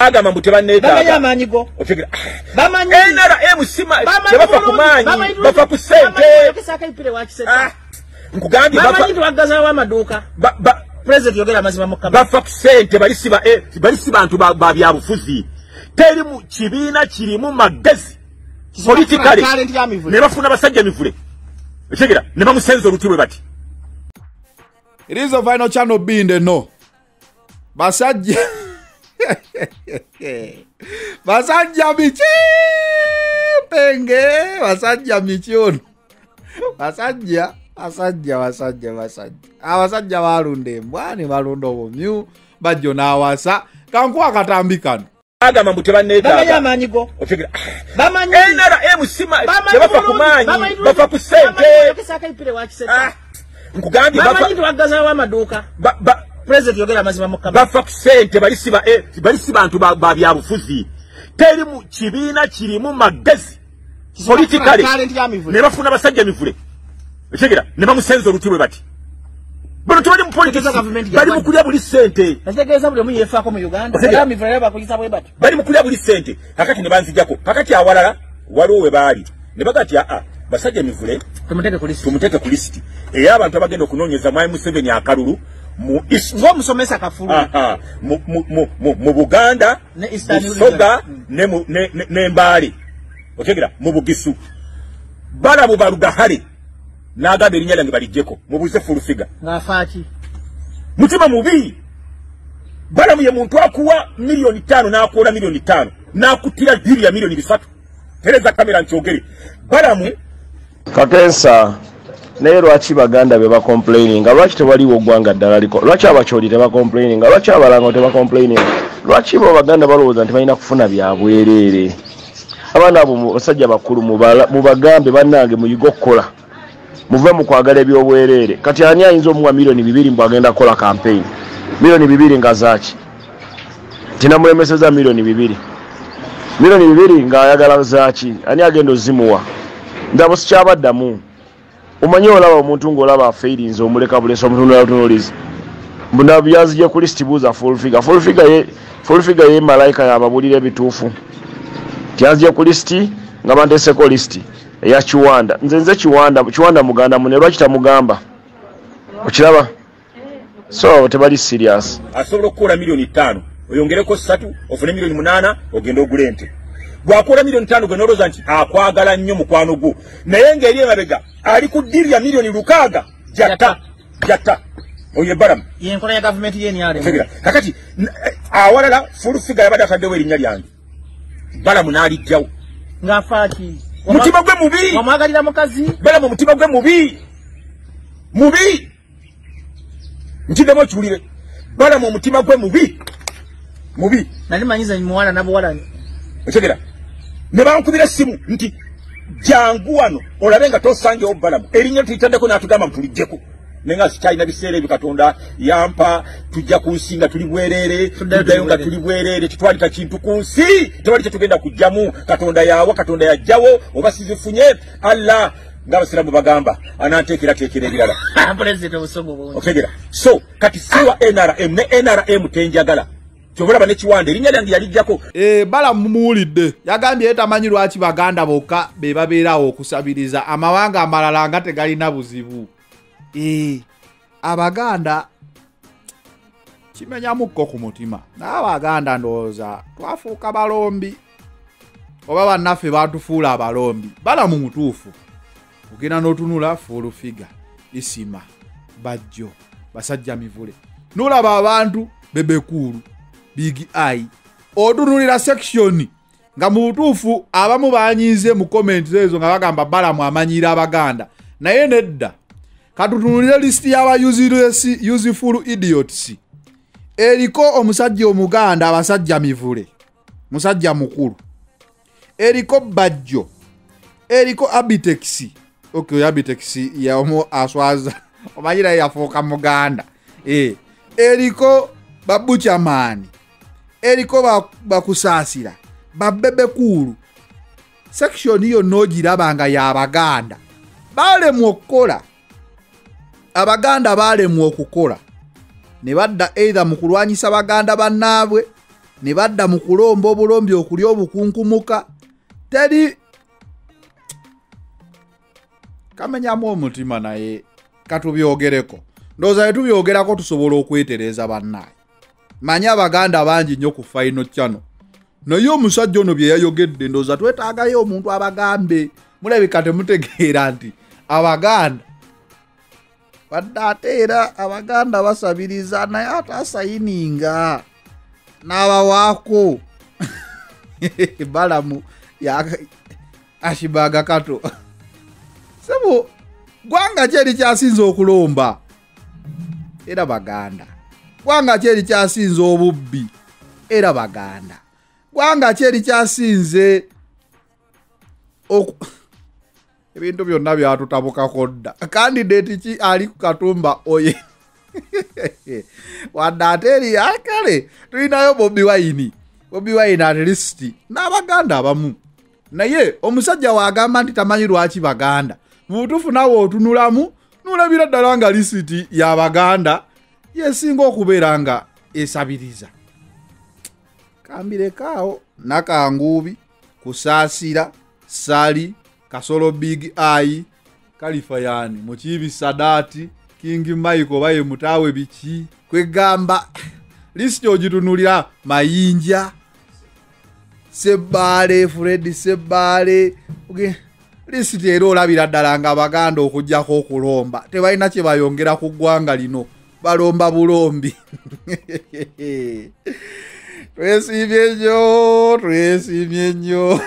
bagamba mutebaneta bamanyigo otegera bamanyi NRM sima tebafa kumanyi bafa ku sente nkugambye bamanyi twagaza wa maduka president yogera mazima mukama bafa ku sente balisi bantu ba byabufuzi teri mu kibiina kirimu magezi politically ne bafuna basajja mivule otegera ne bamusenza olutibwe bati. It is a final channel being the no. Basajja Basajja michi penge basajja michiono basajja abasajja balunde mbwani balundo bomyu bajjo nawasa kanku akatambikano agamba mutebaneta bamanyigo otegera bamanyi NRM sima tebafa kumanyi bafa ku sente nkugambye bamanyi twagaza wa maduka president yogera mazima mukama bafa ku sente balisi bantu ba byabufuzi teri mu kibiina kirimu magezi politically ne bafuna basajja mivule otegera ne bamusenza olutibwe bati bano tubali mu politics bali mu kulya buli sente nategeeza buli omu yeefaako mu Uganda mivule bakuyisa bwe bati bali mu kulya buli sente kakati ne banzijjako kakati awalala waliwo we baali ne bagati basajja mivule tumuteke ku listi ey'abantu abagenda okunoonyeza Mwai Museveni akalulu ng'omusomesa kafulu mu Buganda Busoga ne Mbale otegera mu Bugisu balabu balugahale n'agamba erinnya lyange balijjeko mubuuze fulufiga ng'afaaki mutima mubi balamu ye muntu akuwa milioni 5 n'akuwola milioni 5 n'akutira diri ya milioni 3 tereza kamera nkyogere balamu Kakensa naye lwaki baganda be ba complaining lwaki tewaliwo gwanga ddala liko lwaki abacholi teba complaining lwaki abalango teba complaining lwaki bo baganda balowooza nti balina kufuna byabwerere abaana abo basajja bakulu mu bagambe bannange muyiga okukola muve mu kwagala ebyobwerere kati ani ayinza omuwa milioni 2 mbu agenda kukola campaign milioni 2 nga zaaki tinamulemeseza milioni 2 ng'ayagala zaaki ani agenda ozimuwa ndabo sikyabaddamu umanyi olaba omuntu ng'olaba failings omuleka bulesa omutunula tunulizi mbuna byazije ku list buuza full figure ye malaika yababulira ebituufu tyazije ku list nga banteseko list eya Kiwanda nze Kiwanda muganda mune lwaki tamugamba okiraba so tebali serious asobola okukola milioni 5 oyongereko 3 ofune milioni 8 ogenda ogulente gwakola milioni 5 gwe noloza nti akwagala nnyo mukwano gwo naye ng'eri emabega ali ku diri ya milioni 6 jatta oye baramu yenkola ya government yeni yale kakati awalala full figure yabadde ataddewo erinnya lyange baramu n'alijjawo ng'afaaki mutima gwe mubi wamwagalira mukazi baramu mutima gwe mubi nkiddemu ekiwulire baramu omutima gwe mubi nali manyiza muwala nabuwala otegera ne bankubira simu nti jangu wano olabe nga tosangewo balamu erinnya tuyitaddeko n'atugamba mutulijjeko nenga sikyalina biseera ebyo Katonda yampa tujja ku nsi nga tuli bwereere tuddayo nga tuli bwereere titwalika kintu ku nsi tewali kyetugenda kujjamu Katonda yawa Katonda yajjawo oba sizifunye Allah ng'abasiramu bagamba ananteekerateekera ebirala otegera so kati siwa NRM ne NRM tenjagala kyobulaba ne Kiwanda erinnya lyange yalijjako bala mumuwulidde yagambye tamanyi lwaki baganda bokka be babeerawo okusabiriza amawanga amalala nga tegalina buzibu abaganda kimenyamukko ku mutima n'abaganda ndowooza twafuuka balombi oba bannaffe batufuula abalombi bala mu mutuufu ogenda n'otunula full figure isima bajjo basajja mivule n'olaba abantu bebekulu Big Eye odunulira section nga mu butuufu abamu banyize mu comments ezo nga bagamba balamu amanyira abaganda naye nedda katutunulira list y'aba useful idiots eriko omusajja omuganda abasajja mivule musajja mukulu eriko bajjo eriko Abitex okay Abitex ya omo aswaza omanyira yafuuka muganda eriko babucha mani eriko bakusaasira babebe kulu section hiyo nogirabanga ya abaganda balemu okukola abaganda balemu okukola ne badda either mu kulwanyisa abaganda bannaabwe ne badda mu kulomba obulombi okuli obukunkumuka teri kamenyamu omutima naye katubyogereko ndowooza tubyogerako tusobola okwetereza bannaye manya abaganda bangi nnyo ku final channel naye omusajja ono bye yayogedde ndowooza twetaagayo omuntu abagambe mulabika temutegeera nti abaganda wadde ate era abaganda basabiriza naye atasayininga n'abawaako balamu ashibaga kato sebo gwanga kyeri kyasinze okulomba era baganda gwanga kyeri kyasinze obubbi era baganda gwanga kyeri kyasinze ebintu byonna byatutabukako dda candidate ki ali ku Katumba oye wadde ate eri akale tulinayo Bobi Wine at least n'abaganda abamu naye omusajja wagamba nti tamanyi lwaki baganda mu butuufu nawe otunulamu nolabira ddala nga lisiti y'abaganda yesinga okubeera nga esabiriza kambirekaawo Nakanguubi Kusaasira Sali Kasolo Big Eye Kalifayani Mukiibi Sadati King Michael baye mutaawe biki kwegamba lisiti ogitunulira Mayinja Sebale Fred Sebale lisiti era olabira ddala nga abaganda okujjako okulomba tebalina kye bayongera ku ggwanga lino balomba bulombi twesimye nnyo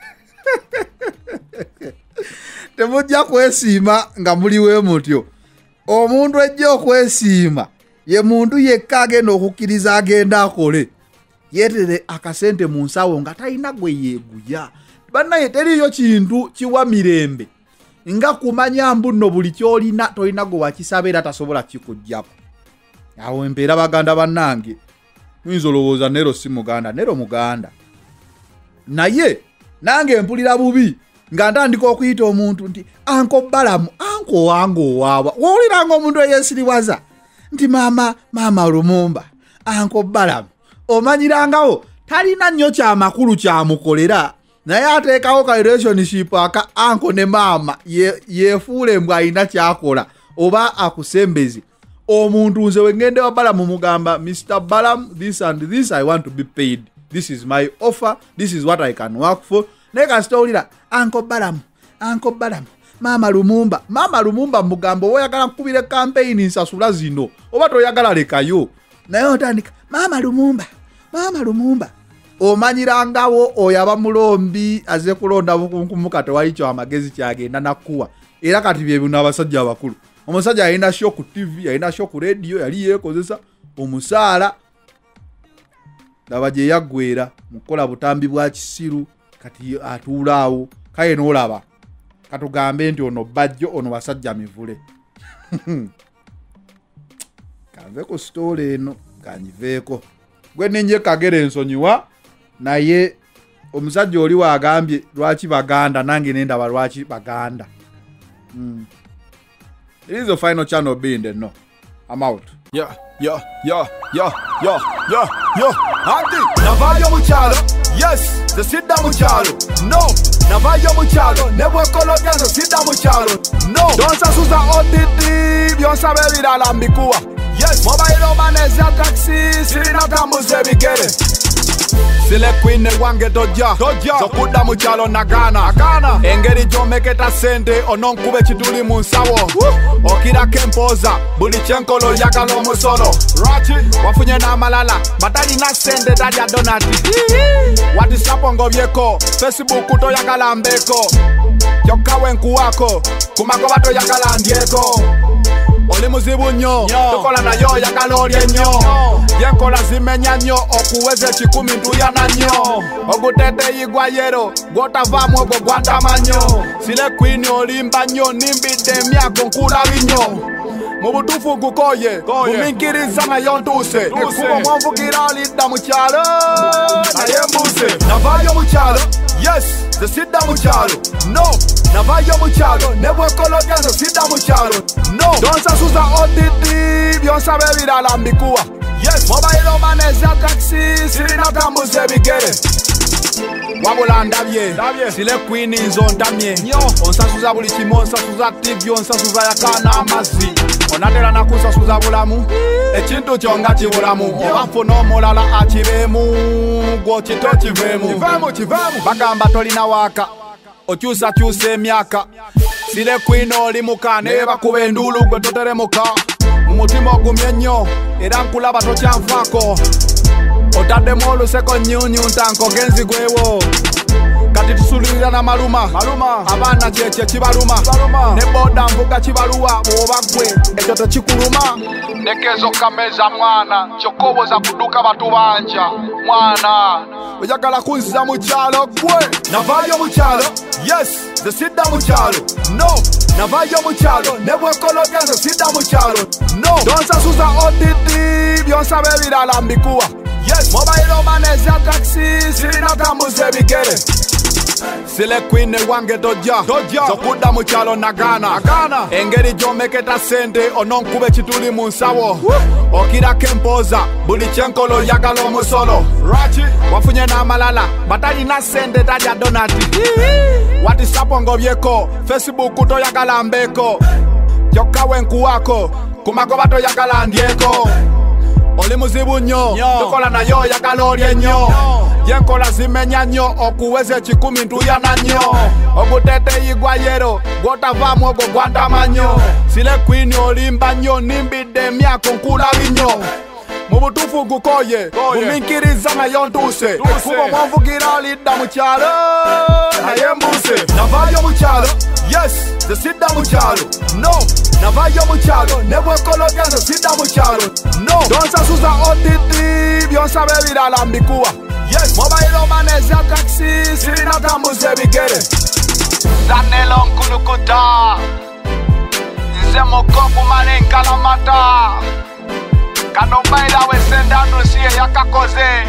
temujja kwesiima nga muliwe mutyo omuntu ejja okwesiima ye muntu yekka agenda okukkiriza agenda akole yeetere akasente mu nsawo nga talina gwe yeeguya bannaye teriyo kintu kiwa mirembe nga kumanya mbu nno buli kyolina tolina gwe wakisaba era tasobola kikuggyako awo empeera baganda bannange muyinza olowooza Nero si muganda Nero muganda naye nange mpulira bubi nga ntandika okuyita omuntu nti anko balamu anko wange owaabwa wowuliranga omuntu eyesiriwaza nti maama Lumumba anko balamu omanyirangawo talina nnyo kyamakulu kyamukolera naye ateekawo ka relationship aka anko ne maama yeefuule mbw alina kyakola oba akusembezi omuntu nze wengende wa Balamu mugamba Mr. Balam this and this I want to be paid this is my offer this is what I can work for neka stolira anko Balamu Mama Lumumba mugambo oyagala kukubira campaign nsasula zino oba toyagala lekayo naye otandika Mama Lumumba omanyirangawo oyo abamulombi aze kulonda bukunkumuka tewali kyo amagezi kyagenda nakuwa era kati bye bino abasajja abakulu omusajja alina show ku TV alina show ku radio yali yeekozesa omusaala laba gye yaggwera mukola butambi bwa kisiru kati atuulaawo kaye n'olaba katugambe nti ono bajjo ono basajja mivule kanve ku story eno kanyiveeko gwe ninje kagere ensonyiwa naye omusajja oli waagambye lwaki baganda nange nendaba lwaki baganda It is the final channel being there, no. I'm out. Yeah. Auntie, navayo muchalo. Yes, the sida muchalo. No, navayo muchalo. Never colonia the sida muchalo. No, don't sasuza odidi. Bionsa baby la lambikuwa. Yes, mobile romanes ya taxi. Sirina tamuze bigere. Sile queen wange doja zokuda muchalo nagana engeri jomeketa sente ononkube chituli munsawo okira kempoza buli chenkolo yakalo musolo rachi wafunye na malala batali na sente dadia donati watisapongo byeko Facebook to yakala mbeko yokawe nkuwako kumako bato yakala ndieko oli muzibu nnyo tukola nayo yakalolye nnyo yenkola zimenya nnyo okuweza ekikumi nduyana nnyo ogutete yigwa yero gwotavaamu ogwo gwantama nnyo sile kwini olimba nnyo nimbidde emyako nkulabi nnyo mu butuufu gukoye buminkiriza nayo ntuuse ekuba omwonvugira olidda mu kyalo naye mbuuse navaayo mu kyalo yes nze sidda mu kyalo no navaayo mu kyalo ne bwekolodya nze sidda mu kyalo no donsasuza odidi byonsaba ebirala mbikuwa Yes, mobile manager taxi, sirina tambuze bigere. Wabula ndabye, sile queen nzontamye. Onsasuza buli kimu, onsasuza TV, onsasuza yakana amazi. Onatera nakusasuza bulamu, ekintu kyonga kibulamu. Obanfuna omulala akibemu, gwo kito kivemu. Bagamba tolina waka, okyusakyusa emyaka. Sile queen oli muka, naye bakuba endulu gwe toteremuka. Mumutima ogumye nnyo, era nkulaba tokyanfaako. Otaddemu oluseko nnyunyu ntanko genzi gwewo. Kati tusulirira na maluma abaana kyekye kibaluma ne boda mvuga kibaluwa bw'oba ggwe ekyo tekikuluma. Nekezo kameza mwana kyokoboza kuduka batu banja mwana oyagala kunziza mu kyalo ggwe. Navaayo mu kyalo, yes, nze sidda mu kyalo, no. Navaayo mu kyalo ne bwekolodya nze sidda mu kyalo, no. Tonsasuza ODD byonsaba ebirala mbikuwa. Yes, mobile manager taxi, sirina tambuze bigere. Sile queen wange toja zokudda mu kyalo nagana engeri gyomeketa sente ononkube kituli mu nsawo okirako empoza buli kyenkolo yagala omusolo wafunye n'amalala batalina sente talya donati watisapo ngobyeko Facebook toyagala mbeko kyokka wenkuwako ku magoba toyagala ndyeko. Oli muzibu nnyo tukola nayo oyagala olye nnyo yenkola zimenya nnyo okuweza ekikumi ntuyana nnyo oguteteyi gwa yero gwotavaamu ogwo gwatama nnyo. Sile queen olimba nnyo nimbidde emyaka nkulabi nnyo mu butuufu gukoye guminkiriza nayo ntuuse ekuba mwanvugira olidda mu kyalo naye mbuse. Navaayo mu kyalo, yes, nze sidda mu kyalo, no. Navaayo mu kyalo ne bwekolodya nze sidda mu kyalo, no. Tonsasuza ODD byonsaba ebirala mbikuwa. Yes, mobile manager taxi, sirina tambuze bigere. Zanelo nkulukuta nze mukopu mane nkalamata kano mbaila wesendanu siye yakakoze